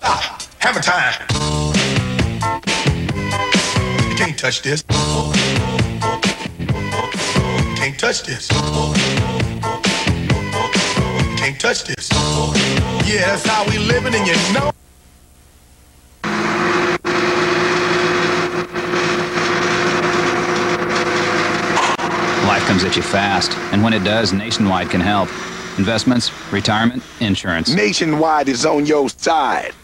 Stop. Hammer time. You can't touch this. Can't touch this. Can't touch this. Yeah, that's how we living, and you know. Life comes at you fast, and when it does, Nationwide can help. Investments, retirement, insurance. Nationwide is on your side.